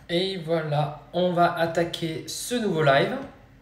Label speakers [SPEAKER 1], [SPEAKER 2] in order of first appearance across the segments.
[SPEAKER 1] Et voilà, on va attaquer ce nouveau live.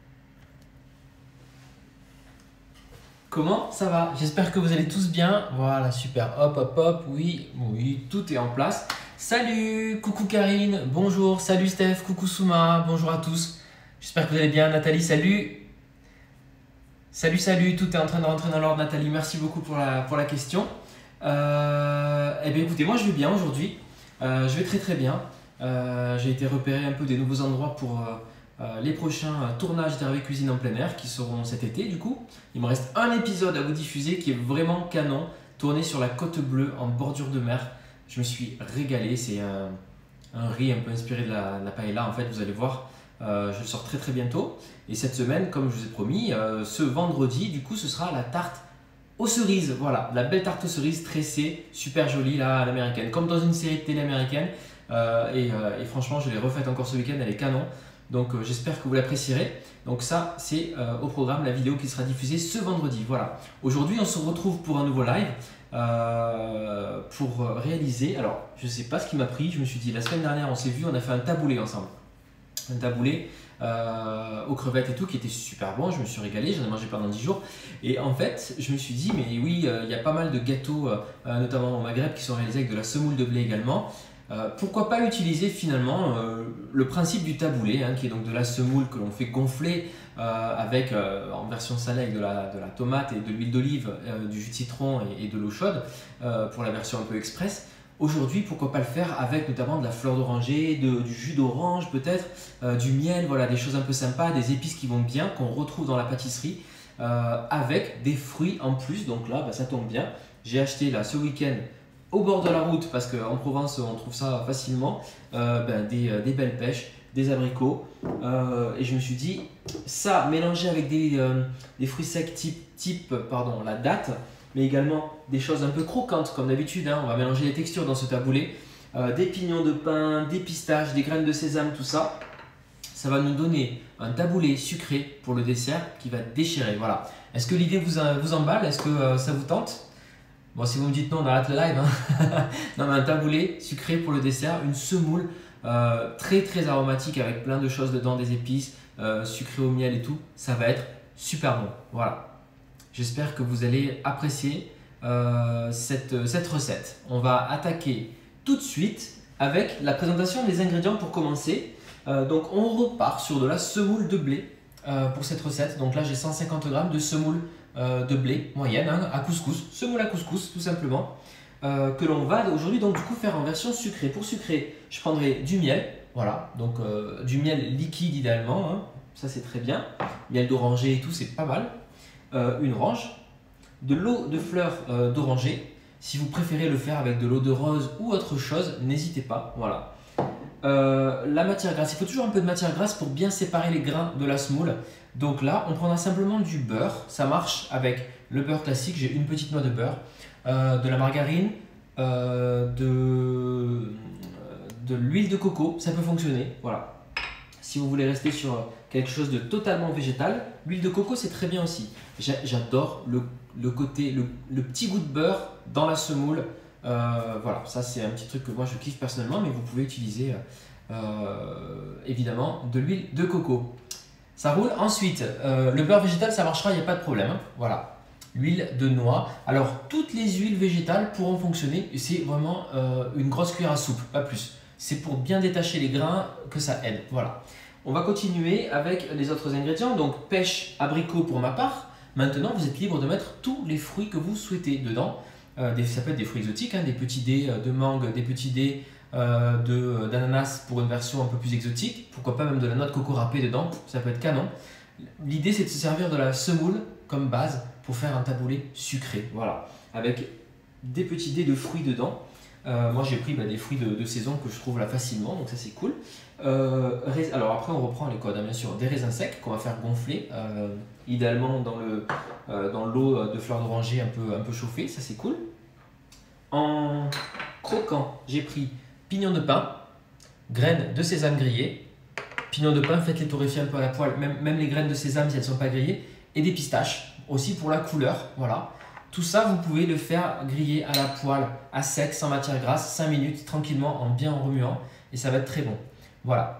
[SPEAKER 1] Comment ça va? J'espère que vous allez tous bien. Voilà, super. Hop, hop, hop. Oui, oui, tout est en place. Salut, coucou Karine. Bonjour. Salut Steph. Coucou Souma. Bonjour à tous. J'espère que vous allez bien. Nathalie, salut. Salut, salut. Tout est en train de rentrer dans l'ordre, Nathalie. Merci beaucoup pour la question. Eh bien, écoutez, moi je vais bien aujourd'hui. Je vais très très bien. J'ai été repérer un peu des nouveaux endroits pour les prochains tournages d'Hervé Cuisine en plein air qui seront cet été du coup. Il me reste un épisode à vous diffuser qui est vraiment canon, tourné sur la côte bleue en bordure de mer. Je me suis régalé, c'est un riz un peu inspiré de la paella en fait, vous allez voir. Je le sors très très bientôt. Et cette semaine, comme je vous ai promis, ce vendredi, du coup, ce sera la tarte aux cerises. Voilà, la belle tarte aux cerises tressée, super jolie là à l'américaine, comme dans une série de télé américaine. Et franchement, je l'ai refaite encore ce week-end, elle est canon. Donc j'espère que vous l'apprécierez. Donc ça, c'est au programme, la vidéo qui sera diffusée ce vendredi. Voilà. Aujourd'hui, on se retrouve pour un nouveau live. Pour réaliser, alors je ne sais pas ce qui m'a pris, je me suis dit la semaine dernière on s'est vu, on a fait un taboulé ensemble, un taboulé aux crevettes et tout qui était super bon, je me suis régalé, j'en ai mangé pendant 10 jours et en fait je me suis dit mais oui il y a pas mal de gâteaux notamment au Maghreb qui sont réalisés avec de la semoule de blé également. Pourquoi pas utiliser finalement le principe du taboulé qui est donc de la semoule que l'on fait gonfler avec en version salée avec de la tomate et de l'huile d'olive, du jus de citron et de l'eau chaude pour la version un peu express. Aujourd'hui, pourquoi pas le faire avec notamment de la fleur d'oranger, du jus d'orange peut-être, du miel, voilà, des choses un peu sympas, des épices qui vont bien, qu'on retrouve dans la pâtisserie, avec des fruits en plus. Donc là, ça tombe bien. J'ai acheté là ce week-end au bord de la route, parce qu'en Provence on trouve ça facilement, des belles pêches, des abricots. Et je me suis dit, ça mélangé avec des fruits secs type la date, mais également des choses un peu croquantes comme d'habitude, on va mélanger les textures dans ce taboulé, des pignons de pain, des pistaches, des graines de sésame, tout ça. Ça va nous donner un taboulé sucré pour le dessert qui va déchirer. Voilà. Est-ce que l'idée vous emballe? Est-ce que ça vous tente? Bon, si vous me dites non, on arrête le live. Non, mais un taboulé sucré pour le dessert, une semoule très très aromatique avec plein de choses dedans, des épices, sucré au miel et tout. Ça va être super bon. Voilà. J'espère que vous allez apprécier cette recette. On va attaquer tout de suite avec la présentation des ingrédients pour commencer. Donc on repart sur de la semoule de blé pour cette recette. Donc là j'ai 150 g de semoule de blé moyenne à couscous, semoule à couscous tout simplement, que l'on va aujourd'hui donc du coup faire en version sucrée. Pour sucrer, je prendrai du miel, voilà, donc du miel liquide idéalement, ça c'est très bien, miel d'oranger et tout c'est pas mal, une orange, de l'eau de fleur d'oranger. Si vous préférez le faire avec de l'eau de rose ou autre chose, n'hésitez pas, voilà. La matière grasse, il faut toujours un peu de matière grasse pour bien séparer les grains de la semoule. Donc là, on prendra simplement du beurre. Ça marche avec le beurre classique. J'ai une petite noix de beurre, de la margarine, de l'huile de coco. Ça peut fonctionner. Voilà. Si vous voulez rester sur quelque chose de totalement végétal, l'huile de coco c'est très bien aussi. J'adore le côté, le petit goût de beurre dans la semoule. Voilà, ça c'est un petit truc que moi je kiffe personnellement, mais vous pouvez utiliser évidemment de l'huile de coco. Ça roule. Ensuite, le beurre végétal ça marchera, il n'y a pas de problème. Voilà. L'huile de noix. Alors, toutes les huiles végétales pourront fonctionner. C'est vraiment une grosse cuillère à soupe, pas plus. C'est pour bien détacher les grains que ça aide. Voilà. On va continuer avec les autres ingrédients. Donc, pêche, abricot pour ma part. Maintenant, vous êtes libre de mettre tous les fruits que vous souhaitez dedans. Ça peut être des fruits exotiques, des petits dés de mangue, des petits dés d'ananas pour une version un peu plus exotique. Pourquoi pas même de la noix de coco râpée dedans, ça peut être canon. L'idée c'est de se servir de la semoule comme base pour faire un taboulé sucré, voilà, avec des petits dés de fruits dedans. Moi j'ai pris des fruits de saison que je trouve là facilement, donc ça c'est cool. Alors après on reprend les codes, bien sûr, des raisins secs qu'on va faire gonfler, idéalement dans l'eau de fleur d'oranger un peu chauffée, ça c'est cool. En croquant, j'ai pris pignons de pain, graines de sésame grillées. Pignons de pain, faites-les torréfier un peu à la poêle, même les graines de sésame si elles ne sont pas grillées, et des pistaches aussi pour la couleur, voilà. Tout ça, vous pouvez le faire griller à la poêle, à sec, sans matière grasse, 5 minutes tranquillement en bien remuant, et ça va être très bon. Voilà.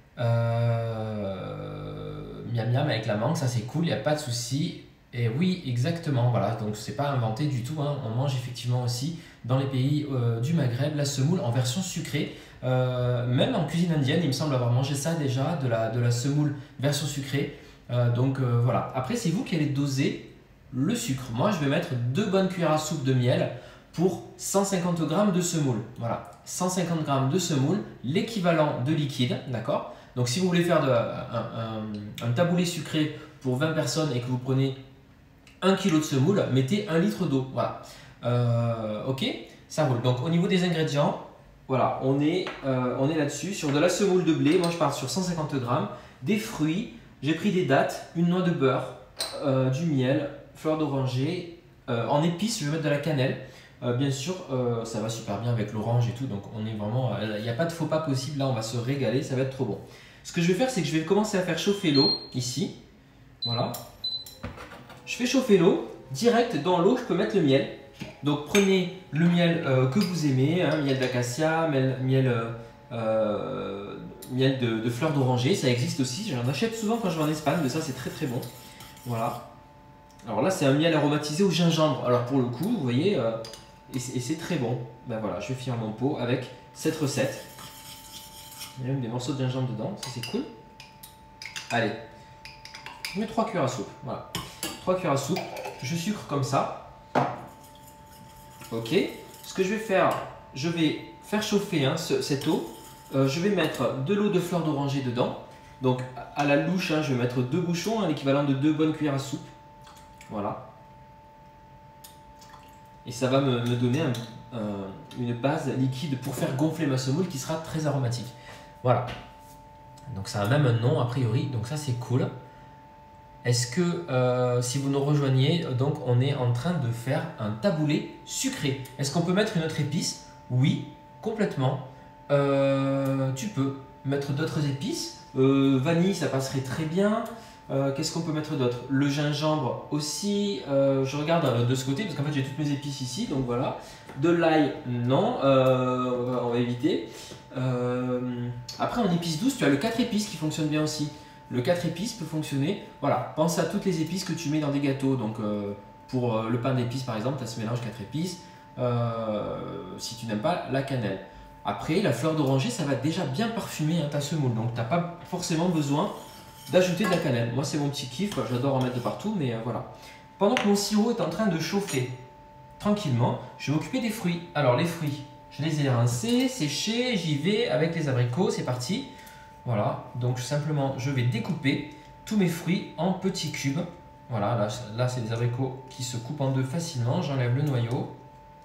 [SPEAKER 1] Miam miam avec la mangue, ça c'est cool, il n'y a pas de souci. Et oui, exactement, voilà, donc c'est pas inventé du tout, hein. On mange effectivement aussi dans les pays du Maghreb la semoule en version sucrée. Même en cuisine indienne, il me semble avoir mangé ça déjà, de la semoule version sucrée. Voilà. Après, c'est vous qui allez doser le sucre. Moi, je vais mettre 2 bonnes cuillères à soupe de miel pour 150 g de semoule. Voilà, 150 g de semoule, l'équivalent de liquide, d'accord? Donc, si vous voulez faire un taboulé sucré pour 20 personnes et que vous prenez 1 kg de semoule, mettez 1 litre d'eau. Voilà. Ok, ça roule. Donc, au niveau des ingrédients, voilà, on est là-dessus. Sur de la semoule de blé, moi je pars sur 150 g, des fruits, j'ai pris des dattes, une noix de beurre, du miel, fleur d'oranger. En épices, je vais mettre de la cannelle. Bien sûr, ça va super bien avec l'orange et tout, donc on est vraiment, il n'y a pas de faux pas possible, là on va se régaler, ça va être trop bon. Ce que je vais faire, c'est que je vais commencer à faire chauffer l'eau, ici, voilà. Je fais chauffer l'eau, direct dans l'eau, je peux mettre le miel. Donc prenez le miel que vous aimez, hein, miel d'acacia, miel de fleur d'oranger, ça existe aussi, j'en achète souvent quand je vais en Espagne, mais ça c'est très très bon. Voilà. Alors là c'est un miel aromatisé au gingembre, alors pour le coup, vous voyez, et c'est très bon. Ben voilà, je vais finir mon pot avec cette recette. Il y a même des morceaux de gingembre dedans, ça c'est cool. Allez, je mets 3 cuillères à soupe, voilà. 3 cuillères à soupe, je sucre comme ça. Ok, ce que je vais faire, je vais faire chauffer cette eau. Je vais mettre de l'eau de fleur d'oranger dedans. Donc à la louche, hein, je vais mettre 2 bouchons, hein, l'équivalent de 2 bonnes cuillères à soupe. Voilà. Et ça va me donner une base liquide pour faire gonfler ma semoule qui sera très aromatique. Voilà. Donc ça a même un nom a priori, donc ça c'est cool. Est-ce que si vous nous rejoignez, donc on est en train de faire un taboulé sucré. Est-ce qu'on peut mettre une autre épice? Oui, complètement. Tu peux mettre d'autres épices. Vanille, ça passerait très bien. Qu'est-ce qu'on peut mettre d'autre? Le gingembre aussi. Je regarde de ce côté parce qu'en fait j'ai toutes mes épices ici, donc voilà. De l'ail, non, on va éviter. Après en épices douces, tu as le 4 épices qui fonctionne bien aussi. Le 4 épices peut fonctionner. Voilà, pense à toutes les épices que tu mets dans des gâteaux. Donc pour le pain d'épices par exemple, tu as ce mélange 4 épices. Si tu n'aimes pas la cannelle. Après, la fleur d'oranger, ça va déjà bien parfumer ta semoule. Donc tu n'as pas forcément besoin d'ajouter de la cannelle. Moi, c'est mon petit kiff. J'adore en mettre de partout, mais voilà. Pendant que mon sirop est en train de chauffer tranquillement, je vais m'occuper des fruits. Alors, les fruits, je les ai rincés, séchés. J'y vais avec les abricots. C'est parti. Voilà, donc simplement je vais découper tous mes fruits en petits cubes. Voilà, là c'est des abricots qui se coupent en deux facilement. J'enlève le noyau.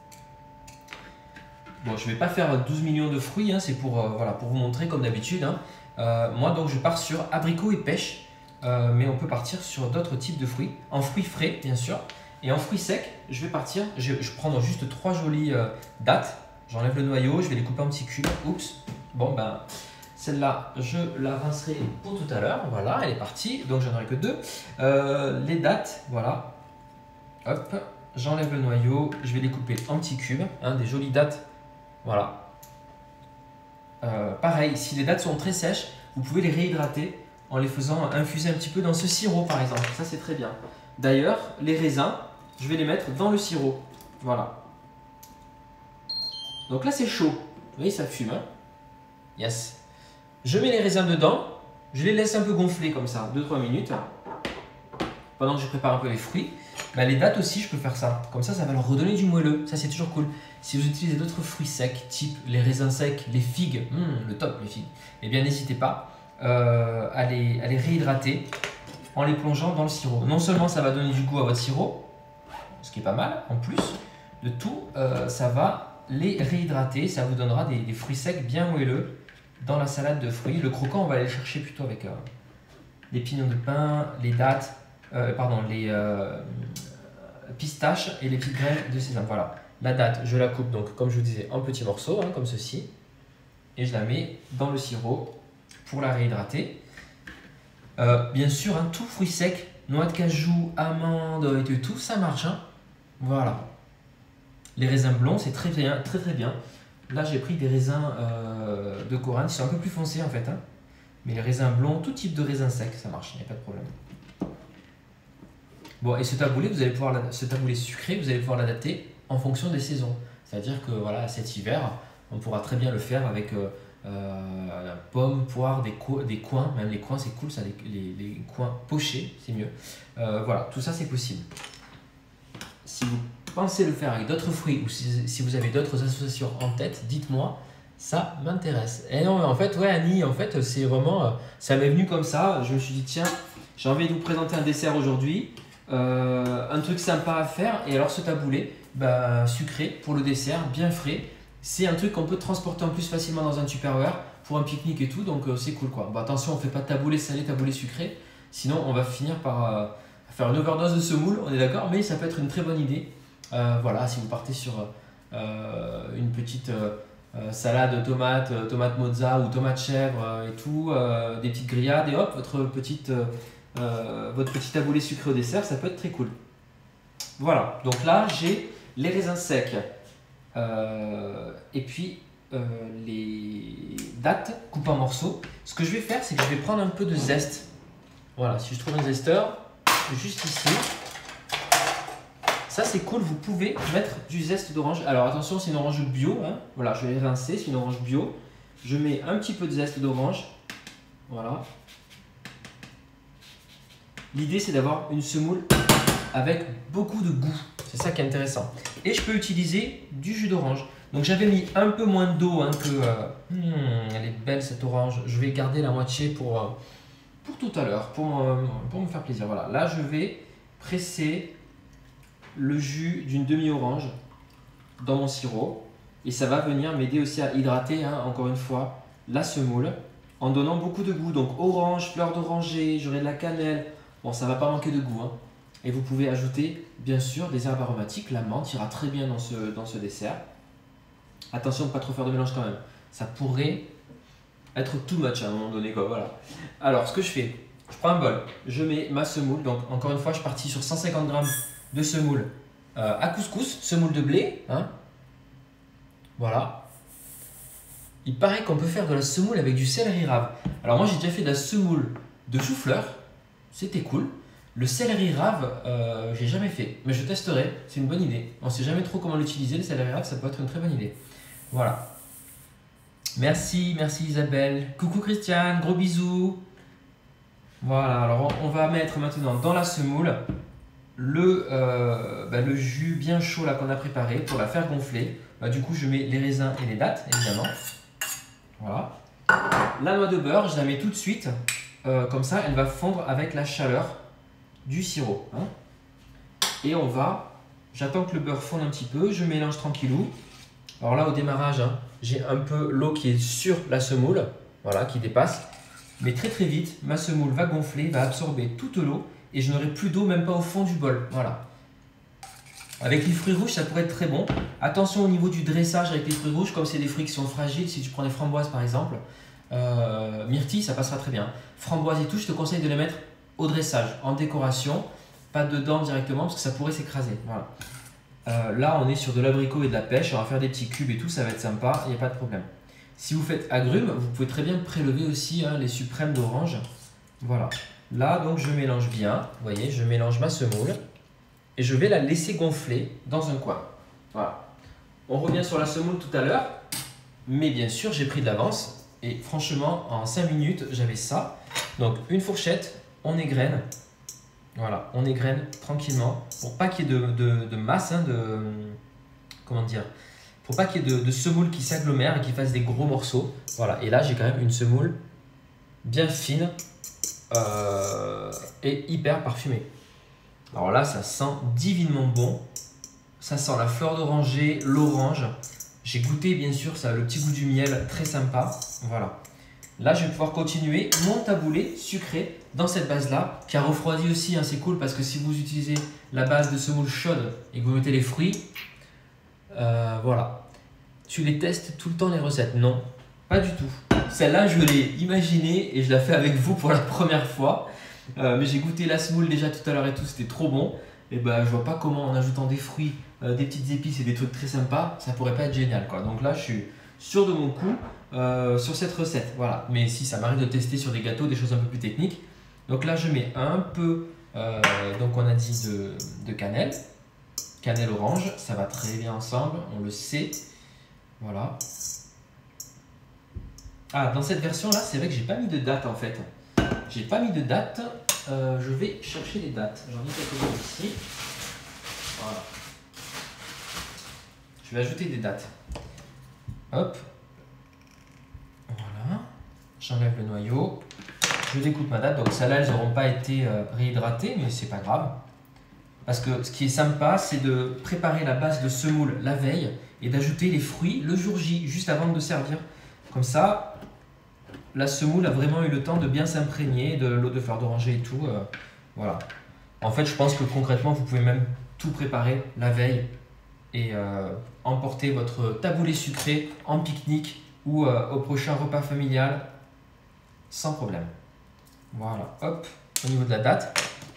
[SPEAKER 1] Bon, je ne vais pas faire 12 millions de fruits, hein, c'est pour, voilà, pour vous montrer comme d'habitude. Hein. Moi donc je pars sur abricots et pêche, mais on peut partir sur d'autres types de fruits. En fruits frais bien sûr, et en fruits secs, je vais partir, je prends juste 3 jolies dattes. J'enlève le noyau, je vais les couper en petits cubes. Oups, bon ben... Celle-là, je la rincerai pour tout à l'heure. Voilà, elle est partie. Donc, j'en aurai que 2. Les dattes, voilà. Hop, j'enlève le noyau. Je vais les couper en petits cubes. Hein, des jolies dattes. Voilà. Pareil, si les dattes sont très sèches, vous pouvez les réhydrater en les faisant infuser un petit peu dans ce sirop, par exemple. Ça, c'est très bien. D'ailleurs, les raisins, je vais les mettre dans le sirop. Voilà. Donc là, c'est chaud. Vous voyez, ça fume. Hein. Yes. Je mets les raisins dedans, je les laisse un peu gonfler comme ça, 2-3 minutes. Pendant que je prépare un peu les fruits. Bah, les dattes aussi, je peux faire ça. Comme ça, ça va leur redonner du moelleux. Ça, c'est toujours cool. Si vous utilisez d'autres fruits secs, type les raisins secs, les figues, le top les figues, eh bien n'hésitez pas à les réhydrater en les plongeant dans le sirop. Non seulement ça va donner du goût à votre sirop, ce qui est pas mal, en plus de tout, ça va les réhydrater. Ça vous donnera des fruits secs bien moelleux dans la salade de fruits. Le croquant, on va aller le chercher plutôt avec les pignons de pain, les dattes, les pistaches et les petites graines de sésame. Voilà, la date, je la coupe donc comme je vous disais en petits morceaux, hein, comme ceci, et je la mets dans le sirop pour la réhydrater. Bien sûr, hein, tout fruit sec, noix de cajou, amandes et tout, ça marche. Hein. Voilà. Les raisins blonds, c'est très bien, très bien. Là, j'ai pris des raisins de Corinthe. Ils sont un peu plus foncés en fait. Hein. Mais les raisins blonds, tout type de raisin sec, ça marche, il n'y a pas de problème. Bon, et ce taboulé, ce taboulé sucré, vous allez pouvoir l'adapter en fonction des saisons. C'est-à-dire que voilà, cet hiver, on pourra très bien le faire avec pommes, poires, des coins. Même les coins, c'est cool, ça, les coins pochés, c'est mieux. Voilà, tout ça, c'est possible. Si vous pensez le faire avec d'autres fruits ou si vous avez d'autres associations en tête, dites-moi, ça m'intéresse. Et non, mais en fait, ouais, Annie, en fait, c'est vraiment, ça m'est venu comme ça. Je me suis dit, tiens, j'ai envie de vous présenter un dessert aujourd'hui, un truc sympa à faire. Et alors, ce taboulé, bah, sucré pour le dessert, bien frais, c'est un truc qu'on peut transporter en plus facilement dans un Tupperware pour un pique-nique et tout, donc c'est cool quoi. Bah, attention, on ne fait pas de taboulé salé, taboulé sucré, sinon on va finir par faire une overdose de semoule, on est d'accord, mais ça peut être une très bonne idée. Voilà, si vous partez sur une petite salade tomate mozza ou tomate chèvre et tout, des petites grillades et hop, votre petit taboulé sucré au dessert, ça peut être très cool. Voilà, donc là j'ai les raisins secs et puis les dattes coupées en morceaux. Ce que je vais faire, c'est que je vais prendre un peu de zeste. Voilà, si je trouve un zesteur, juste ici. Ça c'est cool, vous pouvez mettre du zeste d'orange. Alors attention, c'est une orange bio. Hein. Voilà, je vais rincer, c'est une orange bio. Je mets un petit peu de zeste d'orange. Voilà. L'idée c'est d'avoir une semoule avec beaucoup de goût. C'est ça qui est intéressant. Et je peux utiliser du jus d'orange. Donc j'avais mis un peu moins d'eau hein, que... elle est belle cette orange. Je vais garder la moitié pour tout à l'heure, pour me faire plaisir. Voilà. Là je vais presser le jus d'une demi-orange dans mon sirop. Et ça va venir m'aider aussi à hydrater, hein, encore une fois, la semoule en donnant beaucoup de goût. Donc orange, fleur d'oranger, j'aurai de la cannelle. Bon, ça ne va pas manquer de goût. Hein. Et vous pouvez ajouter, bien sûr, des herbes aromatiques. La menthe ira très bien dans ce dessert. Attention de ne pas trop faire de mélange quand même. Ça pourrait être too much à un moment donné. Quoi, voilà. Alors, ce que je fais, je prends un bol, je mets ma semoule. Donc, encore une fois, je suis parti sur 150 g de semoule à couscous, semoule de blé. Hein. Voilà. Il paraît qu'on peut faire de la semoule avec du céleri rave. Alors, moi, j'ai déjà fait de la semoule de chou-fleur. C'était cool. Le céleri rave, j'ai jamais fait, mais je testerai, c'est une bonne idée. On ne sait jamais trop comment l'utiliser, le céleri rave, ça peut être une très bonne idée. Voilà. Merci Isabelle. Coucou Christiane, gros bisous. Voilà, alors on va mettre maintenant dans la semoule le jus bien chaud là qu'on a préparé pour la faire gonfler. Du coup, je mets les raisins et les dattes, évidemment. Voilà. La noix de beurre, je la mets tout de suite, comme ça, elle va fondre avec la chaleur du sirop. Hein. Et j'attends que le beurre fonde un petit peu, je mélange tranquillou. Alors là au démarrage, hein, j'ai un peu l'eau qui est sur la semoule, voilà, qui dépasse. Mais très très vite, ma semoule va gonfler, va absorber toute l'eau et je n'aurai plus d'eau même pas au fond du bol. Voilà. Avec les fruits rouges, ça pourrait être très bon. Attention au niveau du dressage avec les fruits rouges, comme c'est des fruits qui sont fragiles, si tu prends des framboises par exemple, myrtille, ça passera très bien. Framboises et tout, je te conseille de les mettre au dressage, en décoration, pas dedans directement parce que ça pourrait s'écraser. Voilà. Là, on est sur de l'abricot et de la pêche, on va faire des petits cubes et tout, ça va être sympa, il n'y a pas de problème. Si vous faites agrumes, vous pouvez très bien prélever aussi hein, les suprêmes d'orange. Voilà. Là, donc, je mélange bien, vous voyez, je mélange ma semoule et je vais la laisser gonfler dans un coin. Voilà. On revient sur la semoule tout à l'heure, mais bien sûr, j'ai pris de l'avance et franchement, en 5 minutes, j'avais ça. Donc, une fourchette. On égrène, voilà, on égrène tranquillement pour pas qu'il y ait de masse, hein, comment dire, pour pas qu'il y ait de semoule qui s'agglomère et qui fasse des gros morceaux. Voilà, et là j'ai quand même une semoule bien fine et hyper parfumée. Alors là, ça sent divinement bon, ça sent la fleur d'oranger, l'orange. J'ai goûté bien sûr, ça a le petit goût du miel, très sympa. Voilà. Là, je vais pouvoir continuer mon taboulé sucré dans cette base-là, qui a refroidi aussi. Hein, c'est cool parce que si vous utilisez la base de semoule chaude et que vous mettez les fruits, voilà. Tu les testes tout le temps les recettes? Non, pas du tout. Celle-là, je l'ai imaginée et je la fais avec vous pour la première fois. Mais j'ai goûté la semoule déjà tout à l'heure et tout, c'était trop bon. Et ben, je vois pas comment en ajoutant des fruits, des petites épices et des trucs très sympas, ça pourrait pas être génial, quoi. Donc là, je sûr de mon coup sur cette recette. Voilà. Mais si ça m'arrive de tester sur des gâteaux, des choses un peu plus techniques. Donc là, je mets un peu, donc on a dit de cannelle. Cannelle orange, ça va très bien ensemble, on le sait. Voilà. Ah, dans cette version-là, c'est vrai que j'ai pas mis de date en fait. J'ai pas mis de date. Je vais chercher les dates. J'en ai quelques-unes ici. Voilà. Je vais ajouter des dates. Hop. Voilà. J'enlève le noyau. Je découpe ma date. Donc celles-là, elles n'auront pas été réhydratées, mais c'est pas grave. Parce que ce qui est sympa, c'est de préparer la base de semoule la veille et d'ajouter les fruits le jour J, juste avant de servir. Comme ça, la semoule a vraiment eu le temps de bien s'imprégner de l'eau de fleur d'oranger et tout. Voilà. En fait, je pense que concrètement, vous pouvez même tout préparer la veille et emporter votre taboulé sucré en pique-nique ou au prochain repas familial sans problème. Voilà, hop, au niveau de la date.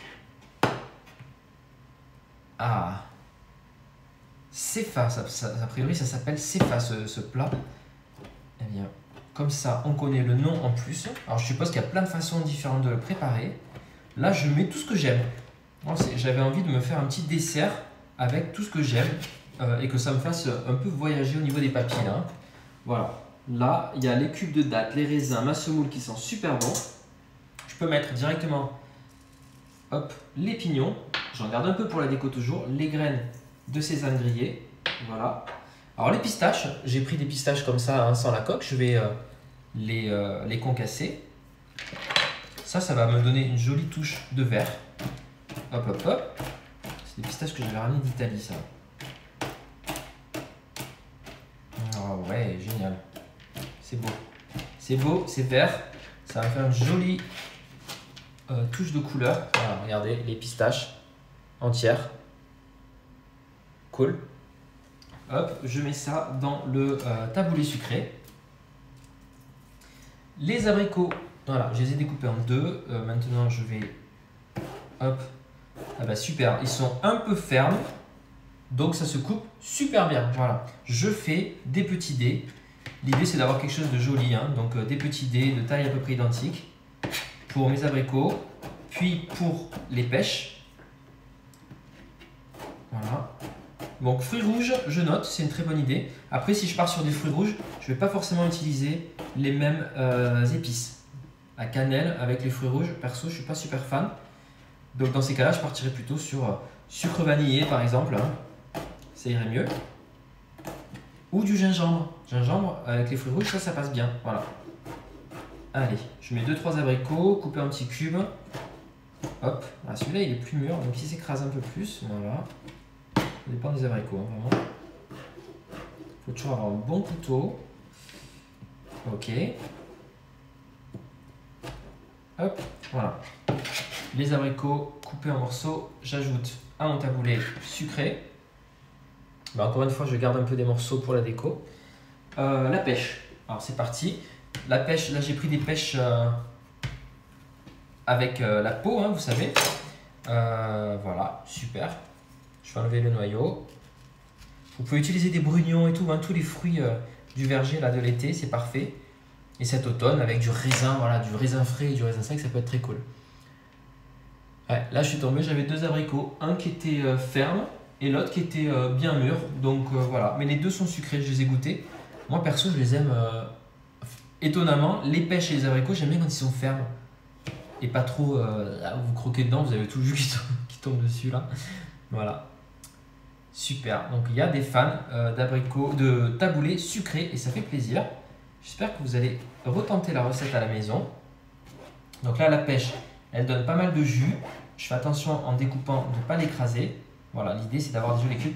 [SPEAKER 1] Ah, Cefa, a priori ça s'appelle Cefa ce plat. Eh bien, comme ça on connaît le nom en plus. Alors je suppose qu'il y a plein de façons différentes de le préparer. Là je mets tout ce que j'aime. J'avais envie de me faire un petit dessert avec tout ce que j'aime et que ça me fasse un peu voyager au niveau des papilles. Là. Voilà, là il y a les cubes de dattes, les raisins, ma semoule qui sont super bons. Je peux mettre directement hop, les pignons. J'en garde un peu pour la déco toujours. Les graines de sésame grillé. Voilà. Alors les pistaches, j'ai pris des pistaches comme ça, hein, sans la coque. Je vais les concasser. Ça va me donner une jolie touche de vert. Hop, hop, hop. C'est des pistaches que j'avais ramenées d'Italie, ça. Oh ouais, génial. C'est beau. C'est beau, c'est vert. Ça va faire une jolie touche de couleur. Voilà, regardez, les pistaches entières. Cool. Hop, je mets ça dans le taboulé sucré. Les abricots, voilà, je les ai découpés en deux. Maintenant, je vais... Hop. Ah bah super, ils sont un peu fermes. Donc, ça se coupe super bien. Voilà. Je fais des petits dés. L'idée, c'est d'avoir quelque chose de joli. Hein. Donc, des petits dés de taille à peu près identique pour mes abricots. Puis, pour les pêches. Voilà. Donc fruits rouges, je note, c'est une très bonne idée. Après, si je pars sur des fruits rouges, je ne vais pas forcément utiliser les mêmes épices. La cannelle avec les fruits rouges, perso, je ne suis pas super fan. Donc dans ces cas-là, je partirai plutôt sur sucre vanillé par exemple. Hein. Ça irait mieux. Ou du gingembre. Gingembre avec les fruits rouges, ça passe bien. Voilà. Allez, je mets 2-3 abricots, coupés en petits cubes. Hop, ah, celui-là il est plus mûr, donc il s'écrase un peu plus. Voilà. Ça dépend des abricots, hein, vraiment. Il faut toujours avoir un bon couteau. Ok. Hop, voilà. Les abricots coupés en morceaux, j'ajoute à mon taboulé sucré. Ben, encore une fois, je garde un peu des morceaux pour la déco. La pêche. Alors c'est parti. La pêche, là j'ai pris des pêches avec la peau, hein, vous savez. Voilà, super. Je vais enlever le noyau. Vous pouvez utiliser des brugnons et tout, hein, tous les fruits du verger là, de l'été, c'est parfait. Et cet automne, avec du raisin, voilà, du raisin frais et du raisin sec, ça peut être très cool. Ouais, là, je suis tombé, j'avais 2 abricots, un qui était ferme et l'autre qui était bien mûr. Donc voilà, mais les deux sont sucrés, je les ai goûtés. Moi, perso, je les aime étonnamment. Les pêches et les abricots, j'aime bien quand ils sont fermes. Et pas trop, là, vous croquez dedans, vous avez tout le jus qui tombe dessus là. Voilà. Super, donc il y a des fans d'abricots, de taboulé sucré et ça fait plaisir. J'espère que vous allez retenter la recette à la maison. Donc là, la pêche, elle donne pas mal de jus. Je fais attention en découpant de ne pas l'écraser. Voilà, l'idée c'est d'avoir des jolis cubes.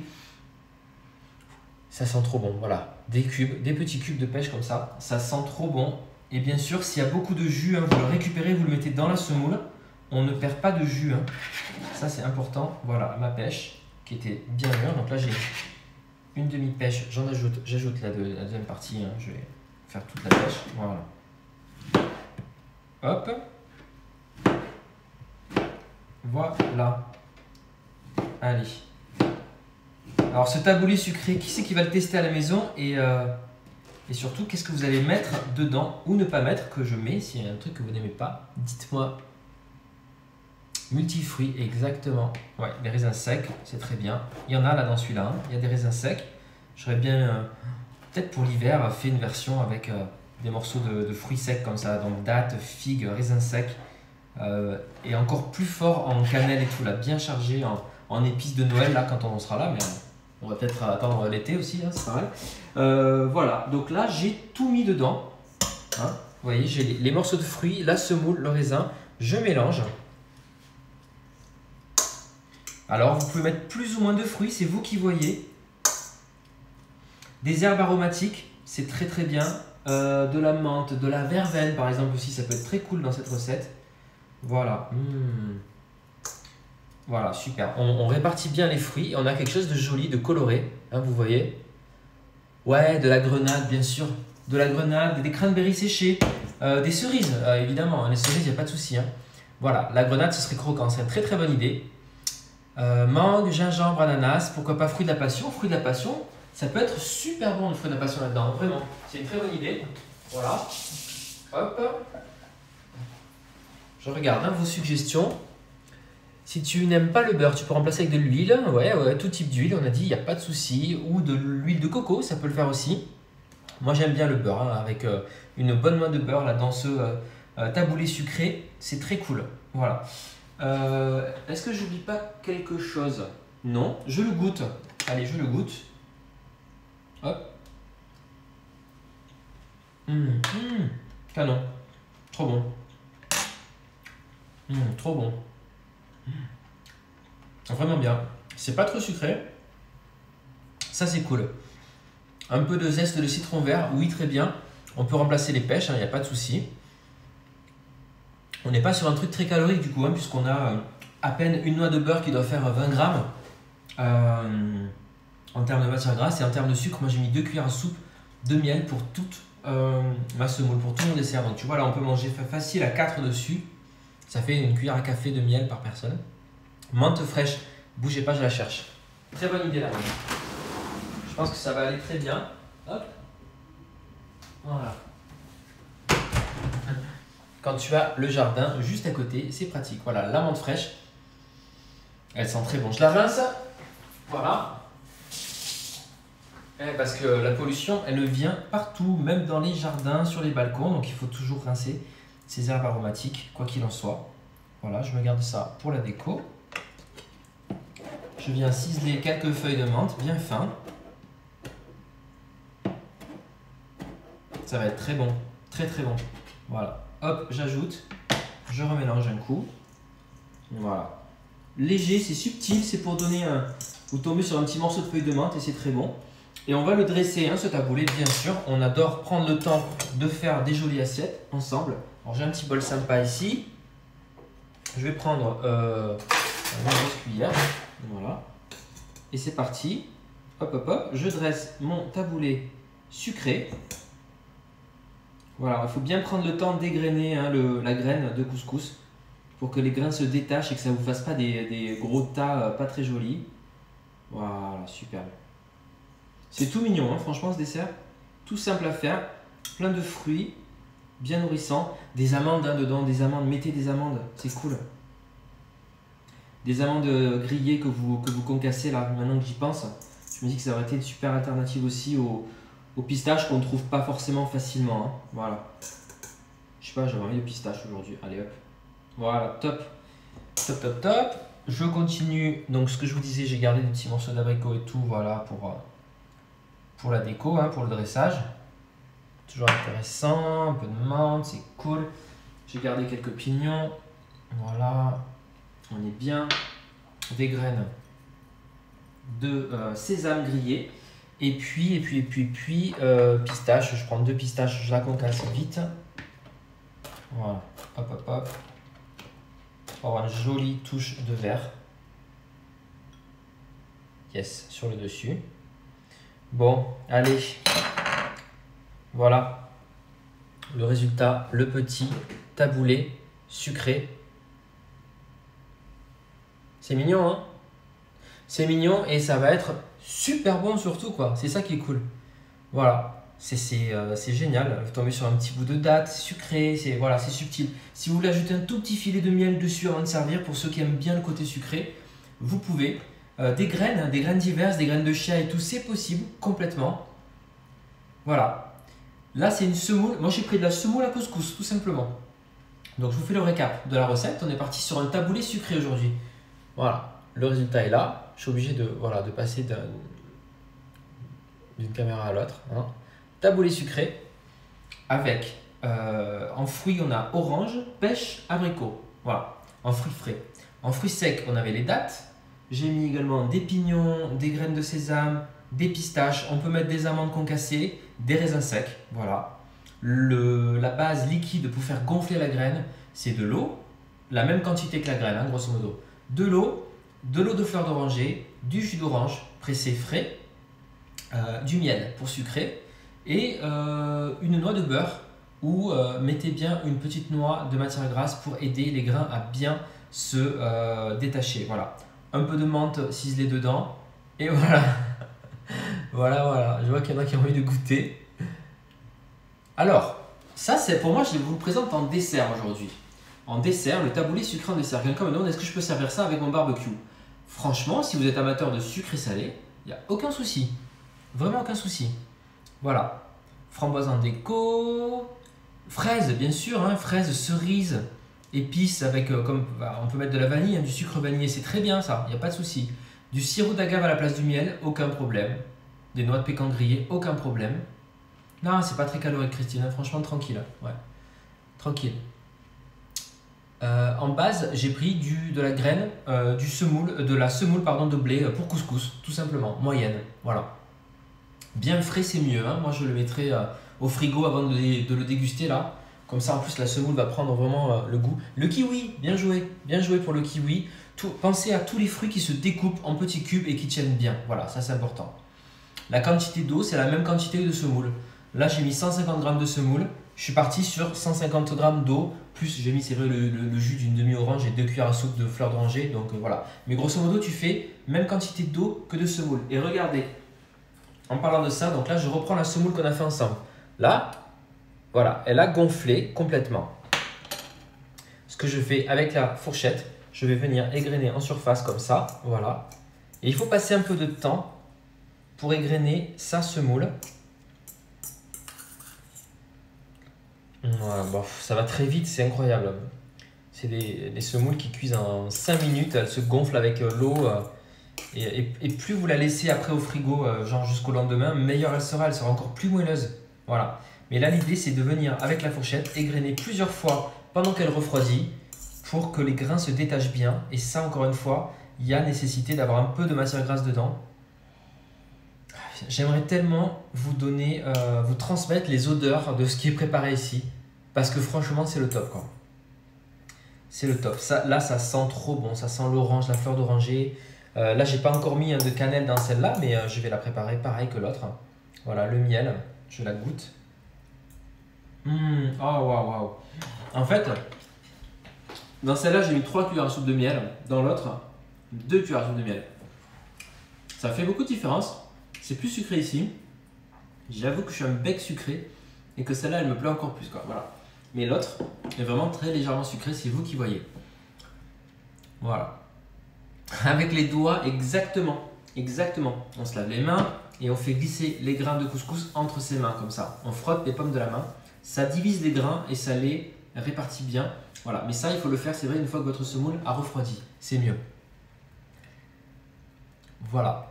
[SPEAKER 1] Ça sent trop bon, voilà. Des cubes, des petits cubes de pêche comme ça. Ça sent trop bon. Et bien sûr, s'il y a beaucoup de jus, hein, vous le récupérez, vous le mettez dans la semoule. On ne perd pas de jus. Hein. Ça, c'est important. Voilà, ma pêche qui était bien mûre. Donc là, j'ai une demi-pêche. J'ajoute la deuxième partie. Hein. Je vais faire toute la pêche. Voilà. Hop. Voilà. Allez. Alors, ce taboulé sucré, qui c'est qui va le tester à la maison et Et surtout, qu'est-ce que vous allez mettre dedans ou ne pas mettre que je mets. S'il y a un truc que vous n'aimez pas, dites-moi. Multifruits, exactement. Ouais, les raisins secs, c'est très bien. Il y en a là dans celui-là, hein. Il y a des raisins secs. J'aurais bien, peut-être pour l'hiver, fait une version avec des morceaux de fruits secs comme ça. Donc dattes, figues, raisins secs. Et encore plus fort en cannelle et tout, là, bien chargé en épices de Noël, là, quand on sera là. Mais on va peut-être attendre l'été aussi, hein, c'est pas mal. Voilà, donc là, j'ai tout mis dedans. Hein. Vous voyez, j'ai les morceaux de fruits, la semoule, le raisin. Je mélange. Alors, vous pouvez mettre plus ou moins de fruits, c'est vous qui voyez. Des herbes aromatiques, c'est très très bien. De la menthe, de la verveine par exemple aussi, ça peut être très cool dans cette recette. Voilà. Voilà, super. On répartit bien les fruits. On a quelque chose de joli, de coloré, hein, vous voyez. Ouais, de la grenade, bien sûr. De la grenade, des cranberries séchés, des cerises, évidemment. Les cerises, il n'y a pas de souci. Hein. Voilà, la grenade, ce serait croquant. C'est une très très bonne idée. Mangue, gingembre, ananas, pourquoi pas fruit de la passion. Fruit de la passion, ça peut être super bon le fruit de la passion là-dedans, vraiment. C'est une très bonne idée. Voilà. Hop. Je regarde hein, vos suggestions. Si tu n'aimes pas le beurre, tu peux remplacer avec de l'huile. Ouais, tout type d'huile, on a dit, il n'y a pas de souci. Ou de l'huile de coco, ça peut le faire aussi. Moi, j'aime bien le beurre, hein, avec une bonne main de beurre là, dans ce taboulé sucré. C'est très cool. Voilà. Est-ce que j'oublie pas quelque chose? Non, je le goûte. Allez, je le goûte. Hop. Canon. Trop bon. Trop bon. Vraiment bien. C'est pas trop sucré. Ça, c'est cool. Un peu de zeste de citron vert. Oui, très bien. On peut remplacer les pêches, il n'y a pas de souci. On n'est pas sur un truc très calorique du coup, hein, puisqu'on a à peine une noix de beurre qui doit faire 20 grammes en termes de matière grasse. Et en termes de sucre, moi j'ai mis 2 cuillères à soupe de miel pour toute ma semoule, pour tout mon dessert. Donc tu vois, là on peut manger facile à 4 dessus. Ça fait une cuillère à café de miel par personne. Menthe fraîche, bougez pas, je la cherche. Très bonne idée là. Je pense que ça va aller très bien. Hop. Voilà. Quand tu as le jardin juste à côté, c'est pratique. Voilà, la menthe fraîche. Elle sent très bon. Je la rince. Voilà. Parce que la pollution, elle vient partout, même dans les jardins, sur les balcons. Donc il faut toujours rincer ces herbes aromatiques, quoi qu'il en soit. Voilà, je me garde ça pour la déco. Je viens ciseler quelques feuilles de menthe bien fin. Ça va être très bon, très très bon. Voilà. Hop, j'ajoute, je remélange un coup. Voilà. Léger, c'est subtil, c'est pour donner un... Vous tombez sur un petit morceau de feuille de menthe et c'est très bon. Et on va le dresser, hein, ce taboulé, bien sûr. On adore prendre le temps de faire des jolies assiettes ensemble. Alors j'ai un petit bol sympa ici. Je vais prendre une grosse cuillère. Voilà. Et c'est parti. Hop, hop, hop. Je dresse mon taboulé sucré. Voilà, il faut bien prendre le temps d'égrener hein, la graine de couscous pour que les grains se détachent et que ça ne vous fasse pas des gros tas pas très jolis. Voilà, super. C'est tout mignon, hein, franchement, ce dessert. Tout simple à faire, plein de fruits, bien nourrissant. Des amandes hein, dedans, des amandes, mettez des amandes, c'est cool. Des amandes grillées que vous concassez là, maintenant que j'y pense. Je me dis que ça aurait été une super alternative aussi aux pistaches qu'on ne trouve pas forcément facilement. Hein. Voilà. Je sais pas, j'avais envie de pistache aujourd'hui. Allez hop. Voilà, top. Top, top, top. Je continue. Donc ce que je vous disais, j'ai gardé des petits morceaux d'abricot et tout, voilà, pour la déco, hein, pour le dressage. Toujours intéressant, un peu de menthe, c'est cool. J'ai gardé quelques pignons. Voilà. On est bien. Des graines de sésame grillé. Et puis, pistache. Je prends 2 pistaches, je la concasse vite. Voilà, hop, hop, hop. Pour avoir une jolie touche de vert. Yes, sur le dessus. Bon, allez. Voilà. Le résultat, le petit taboulé sucré. C'est mignon, hein? C'est mignon et ça va être super bon surtout, quoi. C'est ça qui est cool. Voilà. c'est génial. Vous tombez sur un petit bout de date, c'est sucré, voilà, c'est subtil. Si vous voulez ajouter un tout petit filet de miel dessus avant de servir, pour ceux qui aiment bien le côté sucré, vous pouvez. Des graines diverses, des graines de chia et tout, c'est possible complètement. Voilà. Là, c'est une semoule. Moi, j'ai pris de la semoule à couscous, tout simplement. Donc, je vous fais le récap de la recette. On est parti sur un taboulé sucré aujourd'hui. Voilà. Le résultat est là. Je suis obligé de passer d'une caméra à l'autre. Hein. Taboulé sucré avec, en fruits, on a orange, pêche, abricot. Voilà. En fruits frais. En fruits secs, on avait les dattes. J'ai mis également des pignons, des graines de sésame, des pistaches. On peut mettre des amandes concassées, des raisins secs. Voilà. La base liquide pour faire gonfler la graine, c'est de l'eau, la même quantité que la graine, hein, grosso modo. De l'eau de fleur d'oranger, du jus d'orange pressé frais, du miel pour sucrer et une noix de beurre ou mettez bien une petite noix de matière grasse pour aider les grains à bien se détacher. Voilà. Un peu de menthe ciselée dedans et voilà. Voilà. Je vois qu'il y en a qui ont envie de goûter. Alors, ça c'est pour moi, je vous le présente en dessert aujourd'hui. En dessert, le taboulé sucré en dessert. Quelqu'un me demande est-ce que je peux servir ça avec mon barbecue? Franchement, si vous êtes amateur de sucre et salé, il n'y a aucun souci. Vraiment aucun souci. Voilà. Framboise en déco. Fraises, bien sûr. Hein, fraises, cerises, épices avec, on peut mettre de la vanille, hein, du sucre vanillé. C'est très bien ça, il n'y a pas de souci. Du sirop d'agave à la place du miel, aucun problème. Des noix de pécan grillées, aucun problème. Non, c'est pas très calorique, Christine. Hein, franchement, tranquille. Ouais. Tranquille. En base, j'ai pris de la graine, de la semoule de blé pour couscous, tout simplement, moyenne, voilà. Bien frais, c'est mieux, hein. Moi je le mettrai au frigo avant de le déguster là. Comme ça, en plus, la semoule va prendre vraiment le goût. Le kiwi, bien joué pour le kiwi. Pensez à tous les fruits qui se découpent en petits cubes et qui tiennent bien, voilà, ça c'est important. La quantité d'eau, c'est la même quantité de semoule. Là, j'ai mis 150 g de semoule. Je suis parti sur 150 g d'eau, plus j'ai mis, c'est vrai, le jus d'une demi-orange et 2 cuillères à soupe de fleur d'oranger. Donc voilà. Mais grosso modo, tu fais même quantité d'eau que de semoule. Et regardez, en parlant de ça, donc là, je reprends la semoule qu'on a fait ensemble. Là, voilà, elle a gonflé complètement. Ce que je fais avec la fourchette, je vais venir égrener en surface comme ça. Voilà. Et il faut passer un peu de temps pour égrener sa semoule. Voilà, bon, ça va très vite, c'est incroyable. C'est des semoules qui cuisent en 5 minutes, elles se gonflent avec l'eau. Et plus vous la laissez après au frigo, genre jusqu'au lendemain, meilleure elle sera encore plus moelleuse. Voilà. Mais là, l'idée, c'est de venir avec la fourchette égrener plusieurs fois pendant qu'elle refroidit pour que les grains se détachent bien. Et ça, encore une fois, il y a nécessité d'avoir un peu de matière grasse dedans. J'aimerais tellement vous donner, vous transmettre les odeurs de ce qui est préparé ici. Parce que franchement, c'est le top, quoi. C'est le top. Là, ça sent trop bon. Ça sent l'orange, la fleur d'oranger. Là, j'ai pas encore mis de cannelle dans celle-là, mais je vais la préparer pareil que l'autre. Voilà, le miel. Je la goûte. Oh, waouh. En fait, dans celle-là, j'ai mis 3 cuillères à soupe de miel. Dans l'autre, 2 cuillères à soupe de miel. Ça fait beaucoup de différence. C'est plus sucré ici. J'avoue que je suis un bec sucré et que celle-là, elle me plaît encore plus, quoi. Voilà. Mais l'autre est vraiment très légèrement sucré, c'est vous qui voyez. Voilà. Avec les doigts, exactement. On se lave les mains et on fait glisser les grains de couscous entre ses mains, comme ça. On frotte les pommes de la main. Ça divise les grains et ça les répartit bien. Voilà. Mais ça, il faut le faire, c'est vrai, une fois que votre semoule a refroidi. C'est mieux. Voilà.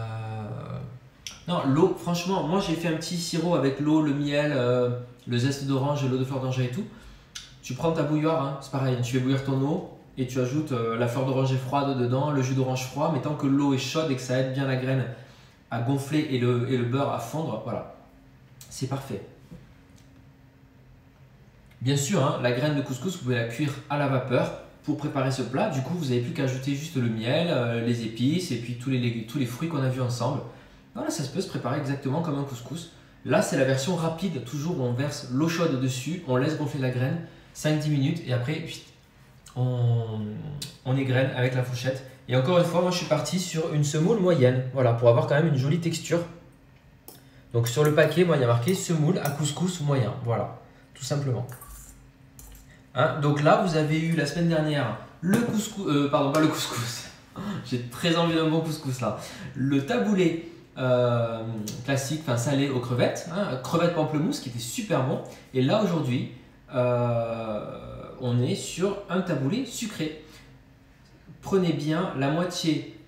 [SPEAKER 1] Non, l'eau, franchement, moi j'ai fait un petit sirop avec l'eau, le miel, le zeste d'orange, l'eau de fleur d'oranger et tout. Tu prends ta bouilloire, hein, c'est pareil, tu fais bouillir ton eau et tu ajoutes la fleur d'oranger froide dedans, le jus d'orange froid, mais tant que l'eau est chaude et que ça aide bien la graine à gonfler et le beurre à fondre, voilà, c'est parfait. Bien sûr, hein, la graine de couscous, vous pouvez la cuire à la vapeur pour préparer ce plat. Du coup, vous n'avez plus qu'à ajouter juste le miel, les épices et puis tous les fruits qu'on a vus ensemble. Voilà, ça se peut se préparer exactement comme un couscous. Là, c'est la version rapide, toujours où on verse l'eau chaude dessus, on laisse gonfler la graine 5-10 minutes et après, on égrène avec la fourchette. Et encore une fois, moi je suis parti sur une semoule moyenne, voilà, pour avoir quand même une jolie texture. Donc sur le paquet, moi, il y a marqué semoule à couscous moyen. Voilà, tout simplement. Hein, donc là, vous avez eu la semaine dernière le couscous, pardon, pas le couscous. J'ai très envie d'un bon couscous là. Le taboulé classique, enfin salé aux crevettes, hein, crevettes pamplemousse qui était super bon. Et là aujourd'hui, on est sur un taboulé sucré. Prenez bien la moitié,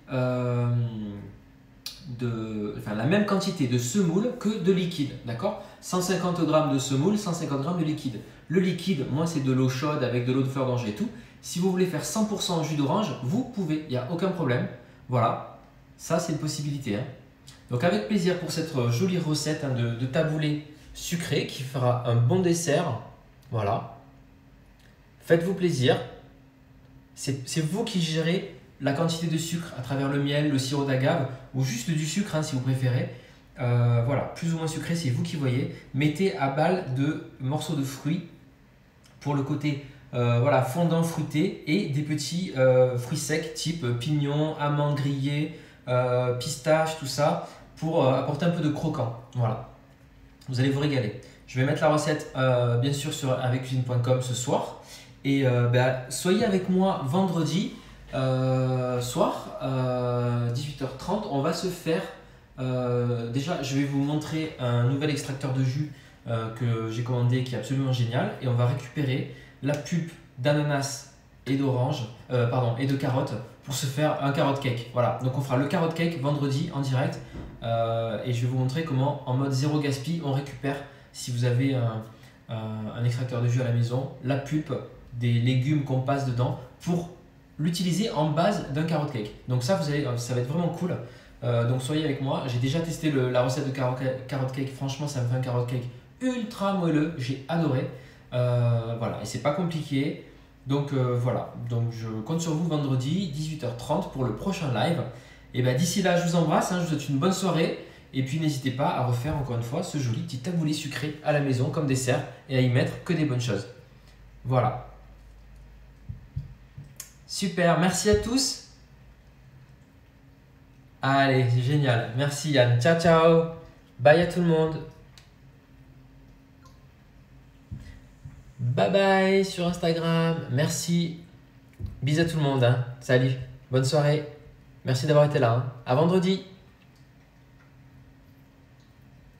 [SPEAKER 1] la même quantité de semoule que de liquide, d'accord? 150 g de semoule, 150 g de liquide. Le liquide, moi c'est de l'eau chaude avec de l'eau de fleur d'oranger et tout. Si vous voulez faire 100% jus d'orange, vous pouvez, il n'y a aucun problème. Voilà, ça c'est une possibilité. Hein. Donc avec plaisir pour cette jolie recette hein, de taboulé sucré qui fera un bon dessert. Voilà, faites-vous plaisir. C'est vous qui gérez la quantité de sucre à travers le miel, le sirop d'agave ou juste du sucre hein, si vous préférez. Voilà, plus ou moins sucré, c'est vous qui voyez. Mettez à balle de morceaux de fruits pour le côté voilà, fondant fruité et des petits fruits secs type pignon, amandes grillées, pistaches, tout ça pour apporter un peu de croquant. Voilà, vous allez vous régaler. Je vais mettre la recette bien sûr sur aveccuisine.com ce soir. Et soyez avec moi vendredi soir 18h30. On va se faire déjà je vais vous montrer un nouvel extracteur de jus que j'ai commandé qui est absolument génial et on va récupérer la pulpe d'ananas et d'orange et de carotte pour se faire un carrot cake. Voilà, donc on fera le carrot cake vendredi en direct et je vais vous montrer comment en mode zéro gaspille on récupère si vous avez un extracteur de jus à la maison, la pulpe des légumes qu'on passe dedans pour l'utiliser en base d'un carrot cake. Donc ça, ça va être vraiment cool. Donc soyez avec moi. J'ai déjà testé la recette de carrot cake. Franchement, ça me fait un carrot cake ultra moelleux. J'ai adoré. Voilà, et c'est pas compliqué. Donc voilà. Donc je compte sur vous vendredi 18h30 pour le prochain live. Et d'ici là, je vous embrasse. Hein, je vous souhaite une bonne soirée. Et puis n'hésitez pas à refaire encore une fois ce joli petit taboulé sucré à la maison comme dessert et à y mettre que des bonnes choses. Voilà. Super, merci à tous. Allez, c'est génial. Merci Yann. Ciao, ciao. Bye à tout le monde. Bye bye sur Instagram. Merci. Bisous à tout le monde. Hein. Salut. Bonne soirée. Merci d'avoir été là. Hein. À vendredi.